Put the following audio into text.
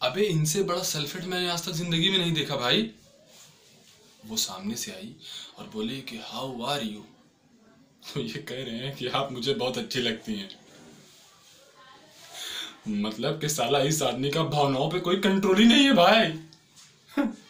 अबे इनसे बड़ा सेल्फिश मैंने आज तक जिंदगी में नहीं देखा भाई। वो सामने से आई और बोली कि हाउ आर यू। तो ये कह रहे हैं कि आप मुझे बहुत अच्छी लगती हैं। मतलब कि साला इस आदमी का भावनाओं पे कोई कंट्रोल ही नहीं है भाई।